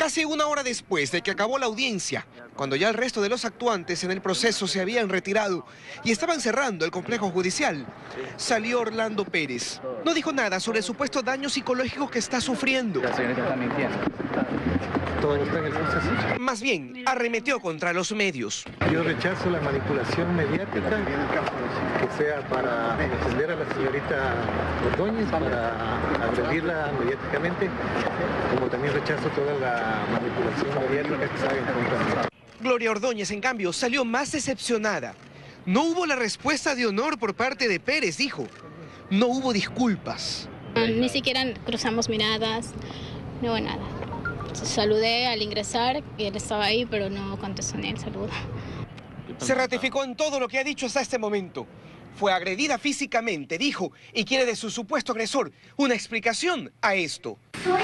Casi una hora después de que acabó la audiencia, cuando ya el resto de los actuantes en el proceso se habían retirado y estaban cerrando el complejo judicial, salió Orlando Pérez. No dijo nada sobre el supuesto daño psicológico que está sufriendo. La señorita está mintiendo. Todo está en el proceso. Más bien, arremetió contra los medios. Yo rechazo la manipulación mediática, que sea para defender a la señorita Ordóñez, para agredirla mediáticamente, como también rechazo toda la manipulación mediática que se haga en contra de... Gloria Ordóñez, en cambio, salió más decepcionada. No hubo la respuesta de honor por parte de Pérez, dijo. No hubo disculpas. Ni siquiera cruzamos miradas, no hubo nada. Saludé al ingresar, que él estaba ahí, pero no contestó ni el saludo. Se ratificó en todo lo que ha dicho hasta este momento. Fue agredida físicamente, dijo, y quiere de su supuesto agresor una explicación a esto.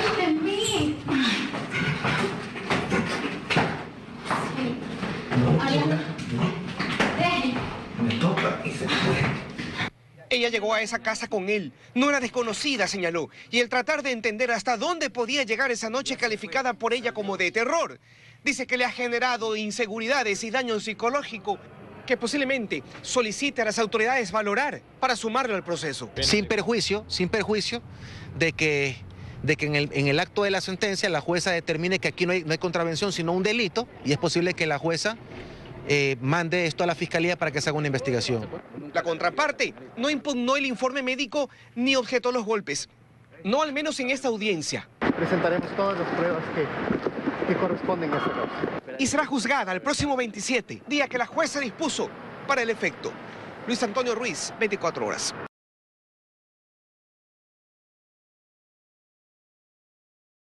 Me toca y se fue. Ella llegó a esa casa con él, no era desconocida, señaló, y el tratar de entender hasta dónde podía llegar esa noche calificada por ella como de terror. Dice que le ha generado inseguridades y daño psicológico que posiblemente solicite a las autoridades valorar para sumarlo al proceso. Sin perjuicio de que en el acto de la sentencia la jueza determine que aquí no hay contravención sino un delito, y es posible que la jueza mande esto a la fiscalía para que se haga una investigación. La contraparte no impugnó el informe médico ni objetó los golpes, no al menos en esta audiencia. Presentaremos todas las pruebas que corresponden a esta causa. Y será juzgada el próximo 27, día que la jueza dispuso para el efecto. Luis Antonio Ruiz, 24 horas.